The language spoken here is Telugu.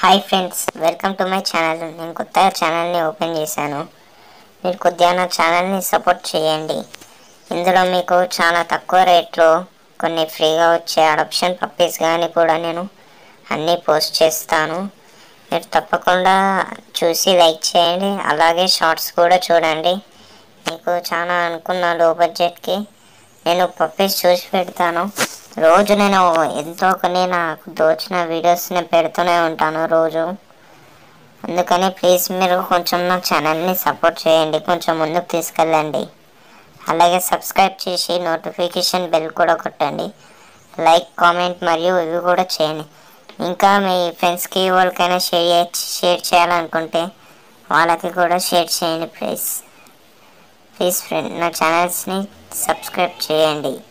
Hi friends, welcome to my channel. నేను కొత్తగా ఛానల్ని ఓపెన్ చేశాను. మీరు కొద్దిగా నా ఛానల్ని సపోర్ట్ చేయండి. ఇందులో మీకు చాలా తక్కువ రేట్లో కొన్ని ఫ్రీగా వచ్చే అడాప్షన్ పప్పీస్ కానీ కూడా నేను అన్నీ పోస్ట్ చేస్తాను. మీరు తప్పకుండా చూసి లైక్ చేయండి. అలాగే షార్ట్స్ కూడా చూడండి. మీకు చాలా అనుకున్న లో బడ్జెట్కి నేను పప్పీస్ చూసి పెడతాను. రోజు నేను ఎంతో కొన్ని నాకు తోచిన వీడియోస్ని పెడుతూనే ఉంటాను రోజు. అందుకని ప్లీజ్ మీరు కొంచెం నా ఛానల్ని సపోర్ట్ చేయండి, కొంచెం ముందుకు తీసుకెళ్ళండి. అలాగే సబ్స్క్రైబ్ చేసి నోటిఫికేషన్ బెల్ కూడా కొట్టండి. లైక్, కామెంట్ మరియు ఇవి కూడా చేయండి. ఇంకా మీ ఫ్రెండ్స్కి ఎవరికైనా షేర్ చేయాలనుకుంటే వాళ్ళకి కూడా షేర్ చేయండి ప్లీజ్. ప్లీజ్ ఫ్రెండ్, నా ఛానల్స్ని సబ్స్క్రైబ్ చేయండి.